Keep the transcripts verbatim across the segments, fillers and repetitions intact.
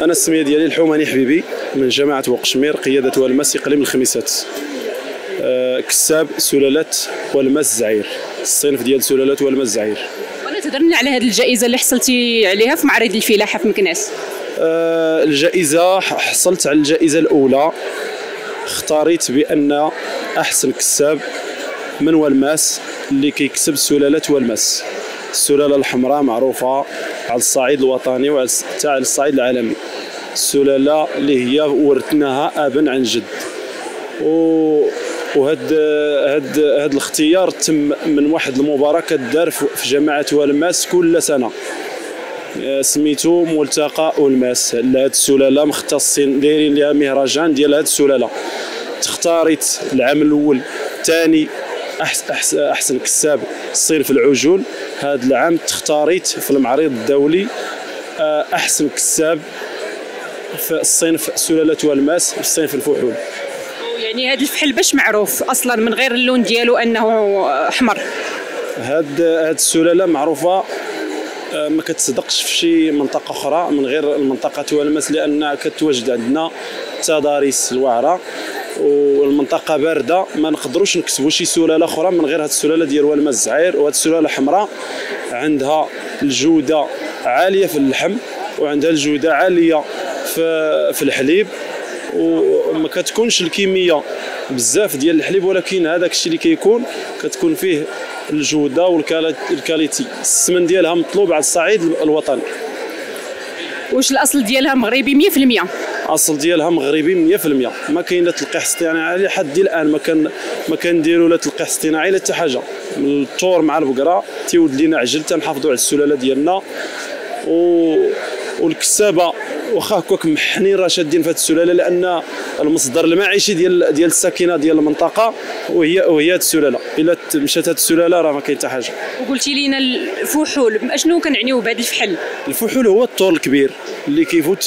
انا السميه ديالي الحوماني حبيبي من جماعه وقشمير قياده والماس اقليم الخميسات. أه كساب سلالات والماس الزعير، الصنف ديال سلالات والماس الزعير. وانا تهضرني على هذه الجائزه اللي حصلتي عليها في معرض الفلاحه في مكناس. أه الجائزه حصلت على الجائزه الاولى، اختاريت بان احسن كساب من والماس اللي كيكسب سلالات والماس. السلاله الحمراء معروفه على الصعيد الوطني وحتى على الصعيد العالمي، السلاله اللي هي ورثناها ابا عن جد. و وهاد هاد هاد الاختيار تم من واحد المباراه كدار في جماعه والماس كل سنه، سميتو ملتقى والماس لهاد السلاله، مختصين دايرين لها مهرجان ديال هاد السلاله. تختاريت العام الاول ثاني احسن احسن احسن كساب صنف العجول. هذا العام تختاريت في المعرض الدولي احسن كساب في الصنف سلاله والماس في صنف الفحول. يعني هذا الفحل باش معروف اصلا من غير اللون ديالو انه احمر؟ هاد هاد السلاله معروفه ما كتصدقش في شي منطقه اخرى من غير المنطقه والماس، لان كتواجد عندنا تضاريس الواعره والمنطقه بارده، ما نقدروش نكسبوا شي سلاله اخرى من غير هاد السلاله ديال والماس الزعير. وهاد السلاله حمراء عندها الجوده عاليه في اللحم وعندها الجوده عاليه في في الحليب، وما كتكونش الكميه بزاف ديال الحليب، ولكن هذاك الشيء اللي كيكون كتكون فيه الجوده والكاليتي. السمن ديالها مطلوب على الصعيد الوطني. واش الاصل ديالها مغربي مية في المية؟ الاصل ديالها مغربي مية في المية، ما كاين لا تلقيح اصطناعي لحد الان، ما كان ما كنديروا لا تلقيح اصطناعي لا حتى حاجه. من الطور مع البقره تيولد لينا عجل، تنحافظوا على السلاله ديالنا. و والكسابه واخا هكاك محنين راه شادين في هذه السلاله، لان المصدر المعيشي ديال ديال الساكنه ديال المنطقه وهي وهي هذه السلاله. الا مشات هذه السلاله راه ما كاين حتى حاجه. وقلتي لينا الفحول، اشنو كنعنيو بهذا الفحل؟ الفحول هو الطور الكبير اللي كيفوت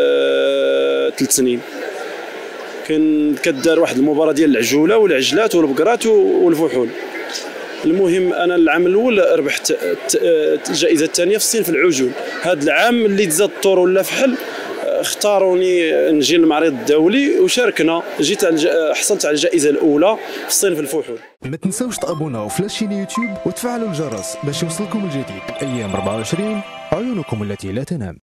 ثلاث سنين. كان كدار واحد المباراه ديال العجوله والعجلات والبقرات والفحول. المهم انا العام الاول ربحت الجائزه الثانيه في الصنف العجول. هذا العام اللي تزاد الطور ولا فحل اختاروني نجي للمعرض الدولي وشاركنا، جيت حصلت على الجائزه الاولى في صنف الفحول. ما تنساوش تابوناو في لاشين يوتيوب وتفعلوا الجرس باش يوصلكم الجديد. ايام أربعة وعشرين عيونكم التي لا تنام.